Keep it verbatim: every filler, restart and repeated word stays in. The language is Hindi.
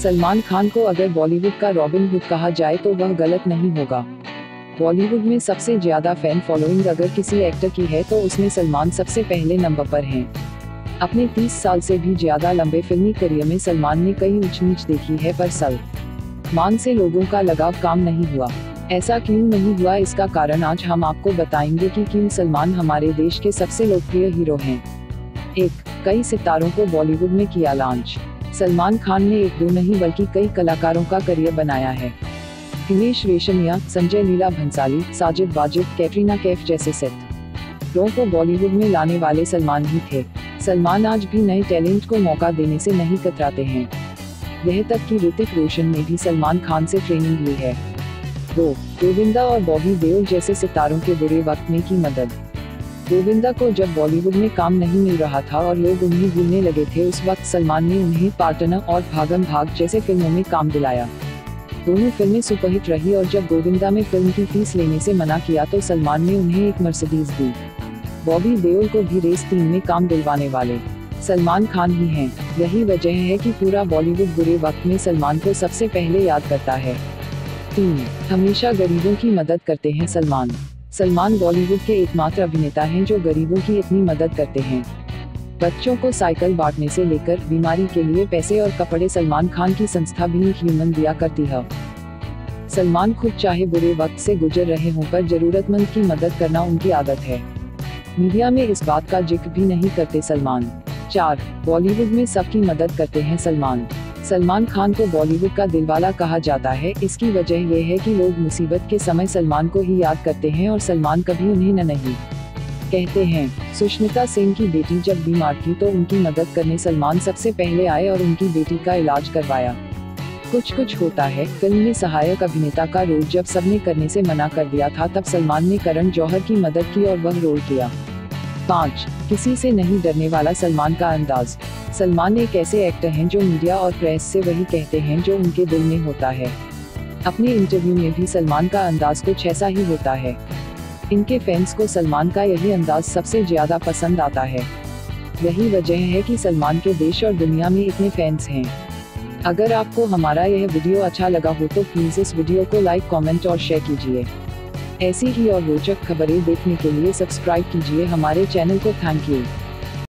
सलमान खान को अगर बॉलीवुड का रॉबिन हुड कहा जाए तो वह गलत नहीं होगा। बॉलीवुड में सबसे ज्यादा फैन फॉलोइंग अगर किसी एक्टर की है तो उसमें सलमान सबसे पहले नंबर पर हैं। अपने तीस साल से भी ज्यादा लंबे फिल्मी करियर में सलमान ने कई ऊंच नीच देखी है, पर सलमान से लोगों का लगाव काम नहीं हुआ। ऐसा क्यों नहीं हुआ, इसका कारण आज हम आपको बताएंगे कि क्यों सलमान हमारे देश के सबसे लोकप्रिय हीरो हैं। एक, कई सितारों को बॉलीवुड में किया लॉन्च। सलमान खान ने एक दो नहीं बल्कि कई कलाकारों का करियर बनाया है। हिमेश रेशमिया, संजय लीला भंसाली, साजिद वाजिद, कैटरीना कैफ जैसे सेटरों को बॉलीवुड में लाने वाले सलमान ही थे। सलमान आज भी नए टैलेंट को मौका देने से नहीं कतराते हैं। यह तक कि ऋतिक रोशन ने भी सलमान खान से ट्रेनिंग ली है। दो, गोविंदा और बॉबी देओल जैसे सितारों के बुरे वक्त में की मदद। गोविंदा को जब बॉलीवुड में काम नहीं मिल रहा था और लोग उन्हें भूलने लगे थे, उस वक्त सलमान ने उन्हें पार्टनर और भागम भाग जैसे फिल्मों में काम दिलाया। दोनों फिल्में सुपरहिट रही और जब गोविंदा में फिल्म की फीस लेने से मना किया तो सलमान ने उन्हें एक मर्सिडीज दी। बॉबी देओल को भी रेस तीन में काम दिलवाने वाले सलमान खान ही हैं। यही वजह है कि पूरा बॉलीवुड बुरे वक्त में सलमान को सबसे पहले याद करता है। तीन, हमेशा गरीबों की मदद करते हैं सलमान। सलमान बॉलीवुड के एकमात्र अभिनेता हैं जो गरीबों की इतनी मदद करते हैं। बच्चों को साइकिल बांटने से लेकर बीमारी के लिए पैसे और कपड़े, सलमान खान की संस्था भी ह्यूमन दिया करती है। सलमान खुद चाहे बुरे वक्त से गुजर रहे हों, पर जरूरतमंद की मदद करना उनकी आदत है। मीडिया में इस बात का जिक्र भी नहीं करते सलमान। चार, बॉलीवुड में सबकी मदद करते हैं सलमान। सलमान खान को बॉलीवुड का दिलवाला कहा जाता है। इसकी वजह यह है कि लोग मुसीबत के समय सलमान को ही याद करते हैं और सलमान कभी उन्हें न नहीं कहते हैं। सुष्मिता सेन की बेटी जब बीमार थी तो उनकी मदद करने सलमान सबसे पहले आए और उनकी बेटी का इलाज करवाया। कुछ कुछ होता है फिल्म में सहायक अभिनेता का रोल जब सबने करने से मना कर दिया था, तब सलमान ने करण जौहर की मदद की और वह रोल किया। पाँच, किसी से नहीं डरने वाला सलमान का अंदाज। सलमान एक ऐसे एक्टर हैं जो मीडिया और प्रेस से वही कहते हैं जो उनके दिल में होता है। अपने इंटरव्यू में भी सलमान का अंदाज कुछ ऐसा ही होता है। इनके फैंस को सलमान का यही अंदाज सबसे ज्यादा पसंद आता है। यही वजह है कि सलमान के देश और दुनिया में इतने फैंस हैं। अगर आपको हमारा यह वीडियो अच्छा लगा हो तो प्लीज इस वीडियो को लाइक, कमेंट और शेयर कीजिए। ऐसी ही और रोचक खबरें देखने के लिए सब्सक्राइब कीजिए हमारे चैनल को। Thank you.